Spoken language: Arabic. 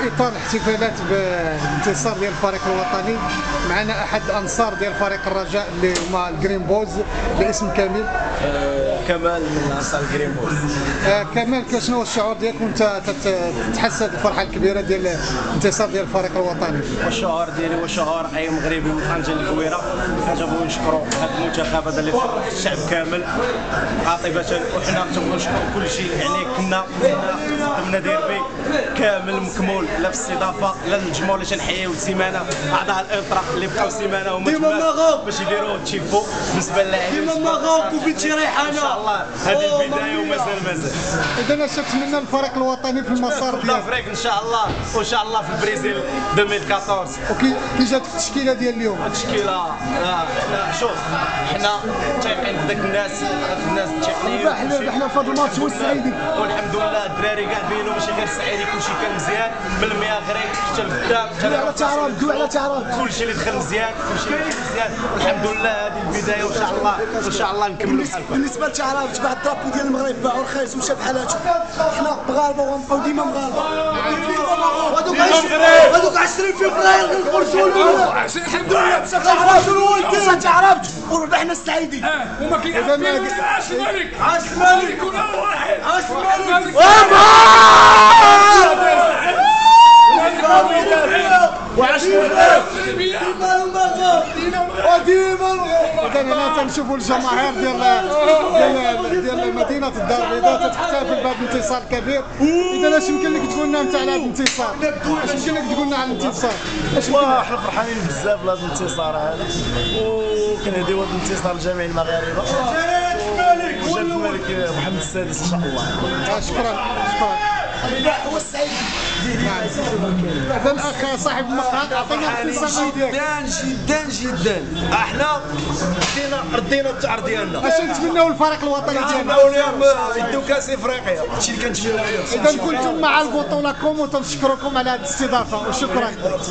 في اطار الاحتفالات بالانتصار ديال الفريق الوطني معنا احد انصار ديال فريق الرجاء اللي هما الجرين بوز باسم كامل. كمال من انصار الجرين بوز. كمال، شنو هو الشعور ديالك وانت تتحس هذه الفرحه الكبيره ديال الانتصار ديال الفريق الوطني؟ والشعور ديالي هو شعور اي مغربي من طنجه للكويره. كنبغيو نشكروا هذا المنتخب هذا اللي فرح الشعب كامل قاطبه، وحنا تنبغيو نشكروا كل شيء. يعني كنا ديربي كامل مكمول، لا في الاستضافه لا الجمهور اللي تنحييو سيمانه، اعضاء الالترا اللي بقاو سيمانه هما باش يديروا تشيفو بالنسبه للاعبين ديما ماغوب وبنتي ريحانه. ان شاء الله هذه البدايه ومازال. اذا اش تتمنى الفريق الوطني في المسار ديالو؟ افريقيا ان شاء الله، وان شاء الله في البرازيل 2014. وكي جاتك التشكيله ديال اليوم؟ التشكيله شوف حنا تايقين بداك الناس التقنيين. ربحنا في هذا الماتش هو السعيدي، والحمد لله الدراري كاع بينوا ماشي غير السعيدي، كلشي كان مزيان من المياغري حتى لقدام على تعرف على تعرف كلشي اللي دخل مزيان، كلشي اللي دخل مزيان. والحمد لله هذه البدايه وان شاء الله نكملوا بحال هكا. بالنسبه لتعرف تبع الدرابو ديال المغرب باعوا رخيص ومشى بحالاتو. حنا مغاربه ونبقاو ديما مغاربه. هذوك 20 فبراير غنخرجوا لنا الحمد لله باش تعرفت وربحنا السعيدي. وما كيعرفوش. عاش الملك، عاش الملك، يكون اول واحد. عاش الملك. وعاش وديما هنا تنشوفوا الجماهير ديال مدينه الدار البيضاء تحتفل بهذا الانتصار الكبير. اذا اش يمكن لك تقول لنا نتاع على هذا الانتصار؟ اش يمكن لك تقول لنا على الانتصار؟ حنا فرحانين بزاف بهذا الانتصار هذا، وكنهديو هذا الانتصار لجميع المغاربه. وجلاله الملك محمد السادس ان شاء الله. شكرا. هو السعيد هذا الاخ صاحب المقهى عطينا الاختصار ديالك. جدا احنا ردينا التعر ديالنا. اش نتمناو للفريق الوطني ديالنا؟ اليوم يدوا كاس افريقيا، هادشي اللي كنتمناو. اذا كنتم مع البطوله وتنشكركم على هذه الاستضافه وشكرا.